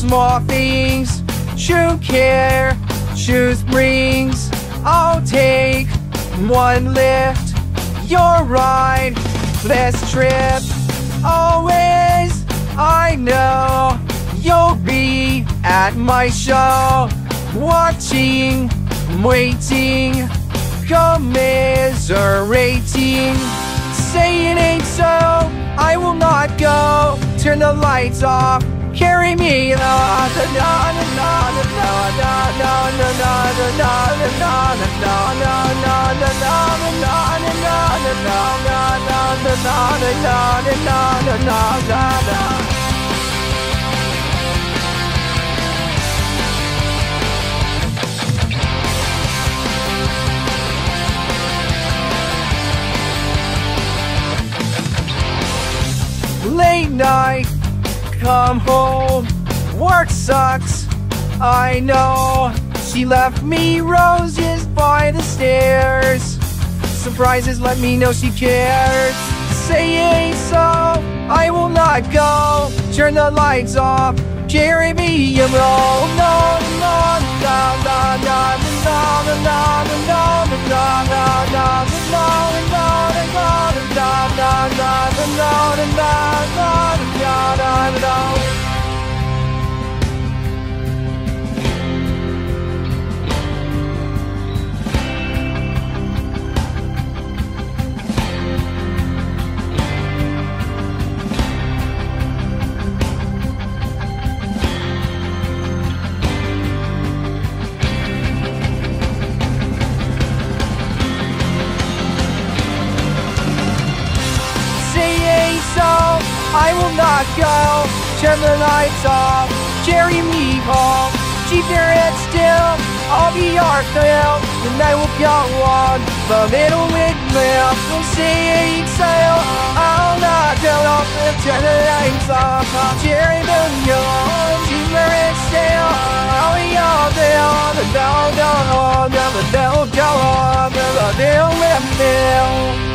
small things, true care, choose brings. I'll take one lift, your ride, this trip. Always, I know you'll be at my show, watching, waiting, commiserating. Say it ain't so, I will not go. Turn the lights off, carry me late night, come home, work sucks, I know. She left me roses by the stairs. Surprises let me know she cares. Say ain't so, I will not go. Turn the lights off, carry me and roll. No, no, no, no, no, no, no, no, no, no, no, I will not go. Turn the lights off, carry me home. Keep your head still, I'll be your thrill. The night will go on, the middle windmill. We'll see each sail, I'll not go off. Turn the lights off, carry me home. Keep your head still, I'll be your thrill. The night will go on, the middle windmill.